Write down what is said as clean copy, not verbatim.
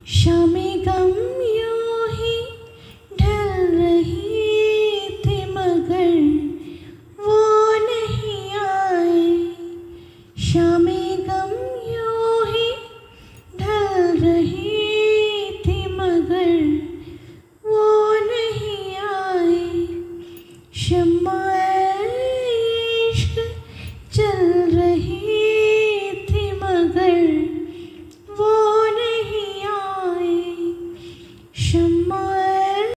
शामें गम यूं ही ढल रही थी मगर वो नहीं आए। शामें गम यूं ही ढल रही थी मगर वो नहीं आए। शम्मा इश्क चल रही